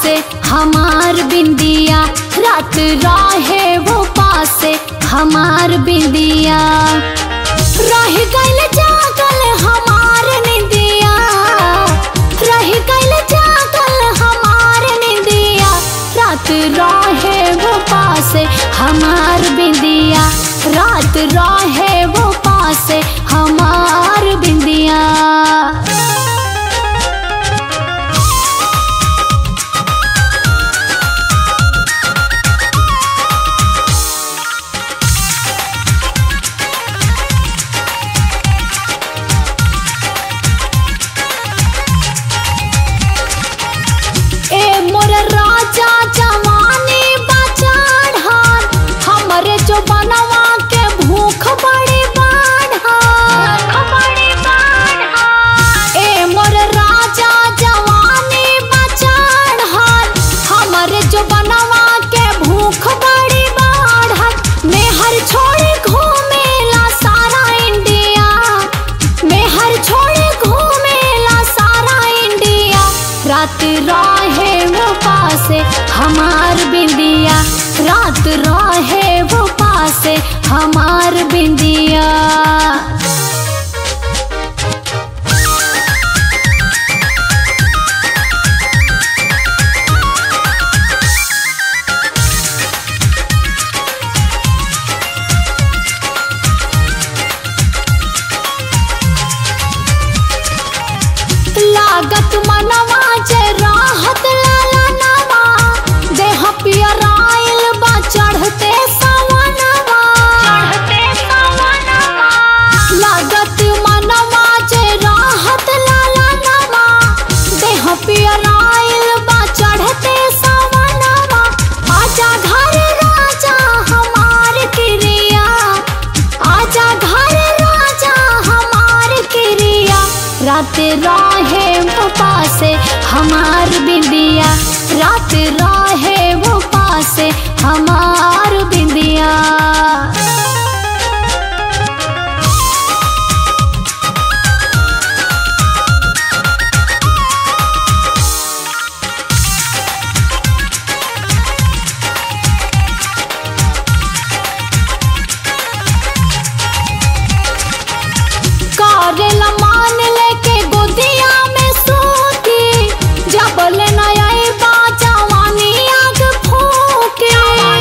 पासे हमार बिंदिया, रात रहे वो पासे हमार बिंदिया। रह गइल जागल हमार निंदिया, रह गइल जागल हमार निंदिया, रात रहे वो पासे हमार बिंदिया, रात रहे वो पासे हमार बिंदिया। मोर राजा जवानी बचाढ़ान, हमरे जो बनवा के भूख बड़ी बाढ़ान। ए मोर राजा जवानी बचाढ़ान, हमरे जो बनवा के भूख बड़ी बाढ़ान। मेहर छोड़ी घूमेला सारा इंडिया, मेहर छोड़ी घूमेला सारा इंडिया, रात रहे वो पासे हमार बिंदिया, रात रहे वो पासे हमार बिंदिया। लागत मनवा जे राहत ललनवा, देह पियराइल बा चढ़ते सवनवा। लागत मनवा जे राहत ललनवा, देह पियराइल बा चढ़ते सवनवा। आजा घर राजा हमार किरिया, आजा घर राजा हमार किरिया, रात रहे वो पासे हमार बिंदिया, रात रहे वो पासे हमार बिंदिया। करेला मान लेके गोदिया में सोती, जब लेना आई बा जवानी आग फूके।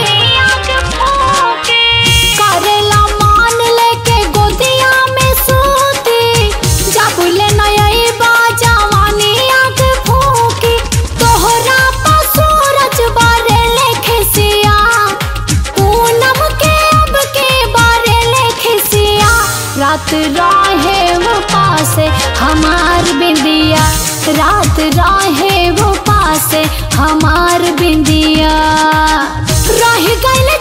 करेला मान लेके गोदिया में सोती, जब लेना आई बा जवानी आग फूके। तोहरा पा सूरज बारे लेखे सिया, पूनम के अब के बारे लेखे सिया, रात रहे वो पासे हमार बिंदिया, रात रहे वो पासे हमार बिंदिया। रह गइल